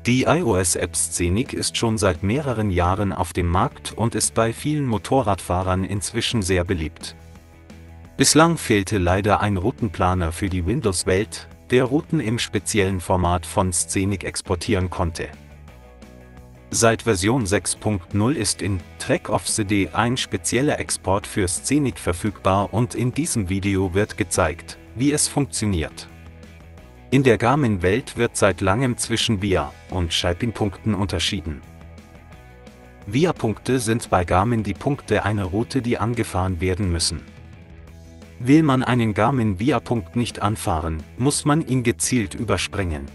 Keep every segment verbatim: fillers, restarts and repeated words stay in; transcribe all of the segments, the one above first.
Die iOS-App Scenic ist schon seit mehreren Jahren auf dem Markt und ist bei vielen Motorradfahrern inzwischen sehr beliebt. Bislang fehlte leider ein Routenplaner für die Windows-Welt, der Routen im speziellen Format von Scenic exportieren konnte. Seit Version sechs Punkt null ist in Track of the Day ein spezieller Export für Scenic verfügbar und in diesem Video wird gezeigt, wie es funktioniert. In der Garmin-Welt wird seit langem zwischen Via- und Shaping-Punkten unterschieden. Via-Punkte sind bei Garmin die Punkte einer Route, die angefahren werden müssen. Will man einen Garmin-Via-Punkt nicht anfahren, muss man ihn gezielt überspringen.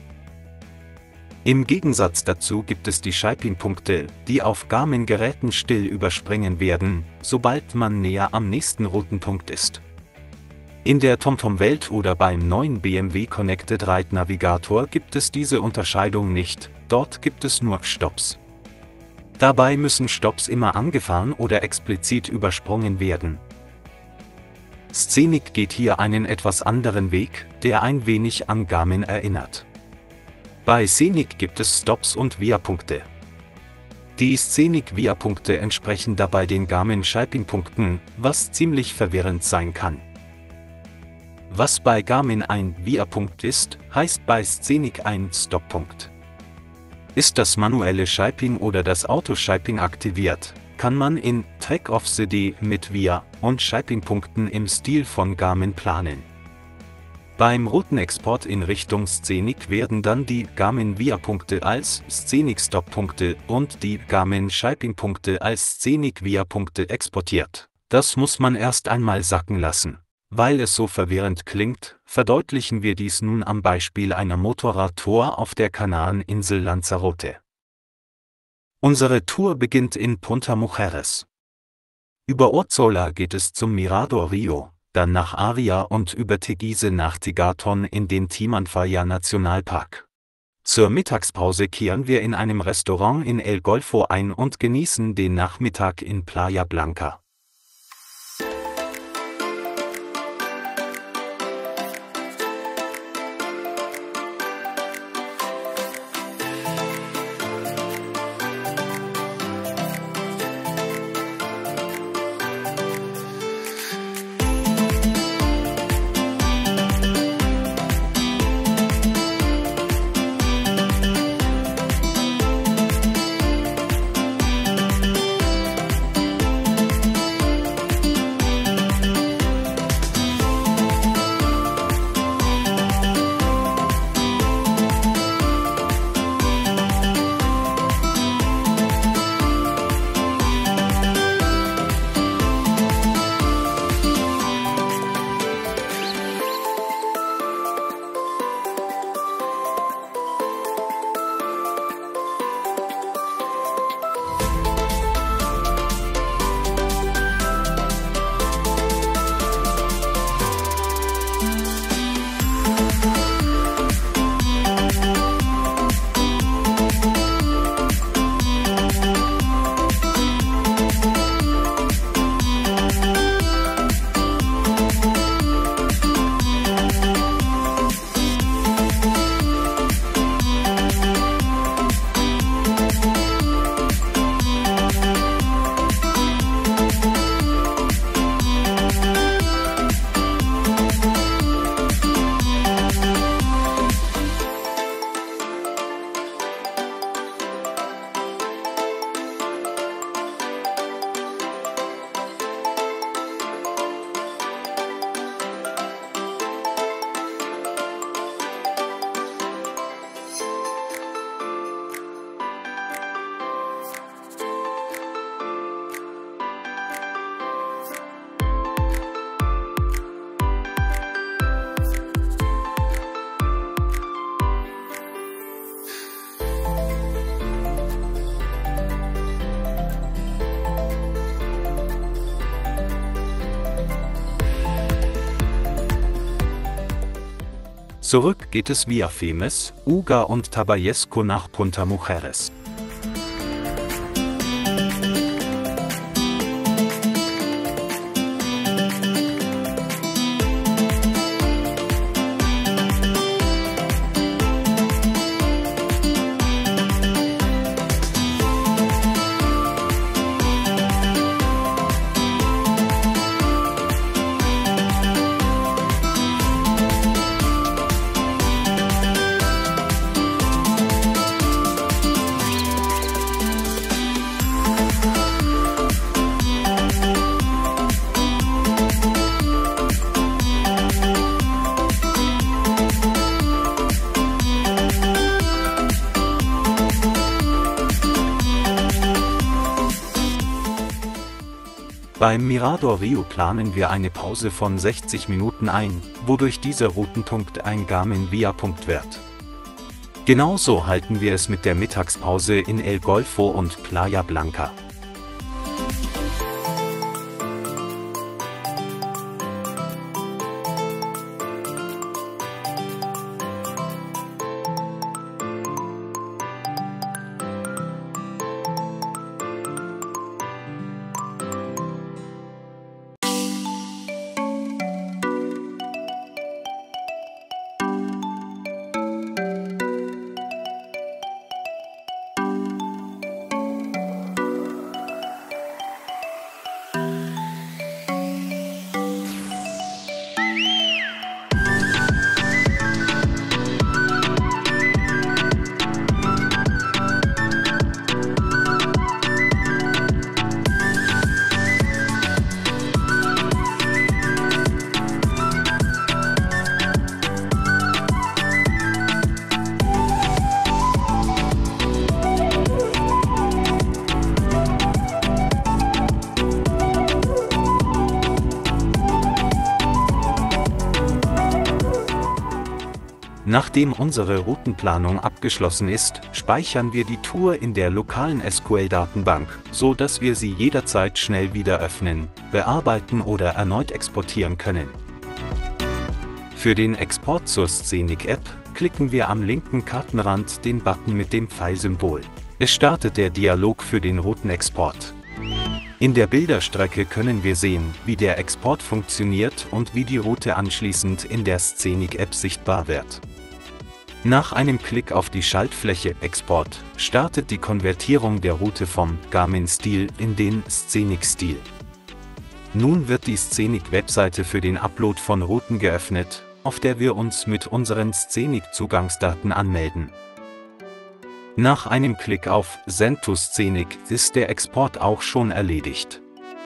Im Gegensatz dazu gibt es die Shaping-Punkte, die auf Garmin-Geräten still überspringen werden, sobald man näher am nächsten Routenpunkt ist. In der TomTom-Welt oder beim neuen B M W Connected Ride Navigator gibt es diese Unterscheidung nicht, dort gibt es nur Stopps. Dabei müssen Stopps immer angefahren oder explizit übersprungen werden. Scenic geht hier einen etwas anderen Weg, der ein wenig an Garmin erinnert. Bei Scenic gibt es Stops und Via-Punkte. Die Scenic Via-Punkte entsprechen dabei den Garmin Shaping-Punkten, was ziemlich verwirrend sein kann. Was bei Garmin ein Via-Punkt ist, heißt bei Scenic ein Stop-Punkt. Ist das manuelle Shaping oder das Auto-Shaping aktiviert, kann man in Track of the Day mit Via- und Shaping-Punkten im Stil von Garmin planen. Beim Routenexport in Richtung Scenic werden dann die Garmin Via-Punkte als Scenic Stop-Punkte und die Garmin Shaping-Punkte als Scenic Via-Punkte exportiert. Das muss man erst einmal sacken lassen. Weil es so verwirrend klingt, verdeutlichen wir dies nun am Beispiel einer Motorradtour auf der Kanareninsel Lanzarote. Unsere Tour beginnt in Punta Mujeres. Über Orzola geht es zum Mirador Rio, dann nach Aria und über Teguise nach Tigaton in den Timanfaya Nationalpark. Zur Mittagspause kehren wir in einem Restaurant in El Golfo ein und genießen den Nachmittag in Playa Blanca. Zurück geht es via Femes, Uga und Tabayesco nach Punta Mujeres. Beim Mirador Rio planen wir eine Pause von sechzig Minuten ein, wodurch dieser Routenpunkt ein Garmin Via-Punkt wird. Genauso halten wir es mit der Mittagspause in El Golfo und Playa Blanca. Nachdem unsere Routenplanung abgeschlossen ist, speichern wir die Tour in der lokalen S Q L-Datenbank, so dass wir sie jederzeit schnell wieder öffnen, bearbeiten oder erneut exportieren können. Für den Export zur Scenic-App klicken wir am linken Kartenrand den Button mit dem Pfeilsymbol. Es startet der Dialog für den Routenexport. In der Bilderstrecke können wir sehen, wie der Export funktioniert und wie die Route anschließend in der Scenic-App sichtbar wird. Nach einem Klick auf die Schaltfläche Export startet die Konvertierung der Route vom Garmin-Stil in den Scenic-Stil. Nun wird die Scenic-Webseite für den Upload von Routen geöffnet, auf der wir uns mit unseren Scenic-Zugangsdaten anmelden. Nach einem Klick auf Send to Scenic ist der Export auch schon erledigt.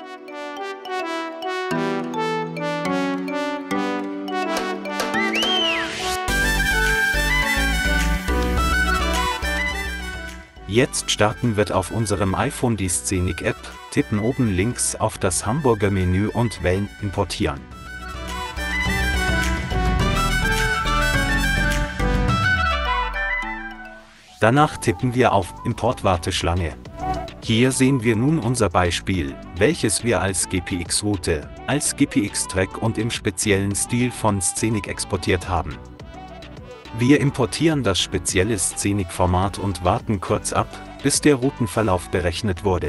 Jetzt starten wir auf unserem iPhone die Scenic-App, tippen oben links auf das Hamburger Menü und wählen Importieren. Danach tippen wir auf Importwarteschlange. Hier sehen wir nun unser Beispiel, welches wir als G P X-Route, als G P X-Track und im speziellen Stil von Scenic exportiert haben. Wir importieren das spezielle Scenic-Format und warten kurz ab, bis der Routenverlauf berechnet wurde.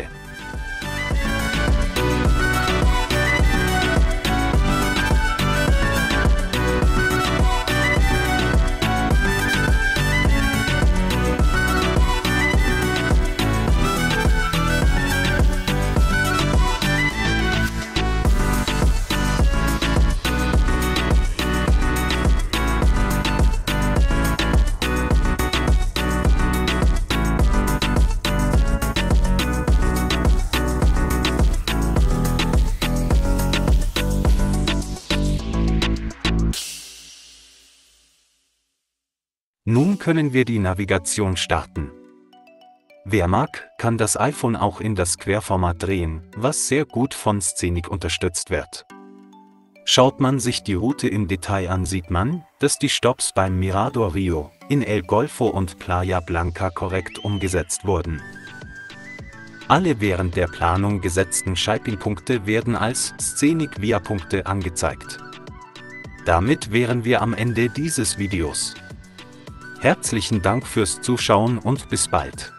Nun können wir die Navigation starten. Wer mag, kann das iPhone auch in das Querformat drehen, was sehr gut von Scenic unterstützt wird. Schaut man sich die Route im Detail an, sieht man, dass die Stops beim Mirador Rio, in El Golfo und Playa Blanca korrekt umgesetzt wurden. Alle während der Planung gesetzten Shipping-Punkte werden als Scenic Via-Punkte angezeigt. Damit wären wir am Ende dieses Videos. Herzlichen Dank fürs Zuschauen und bis bald.